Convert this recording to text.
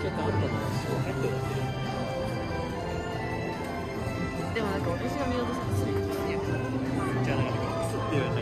結構あったの入ってる。 でもなんか私が見落としたする。 じゃあなんかクソっていう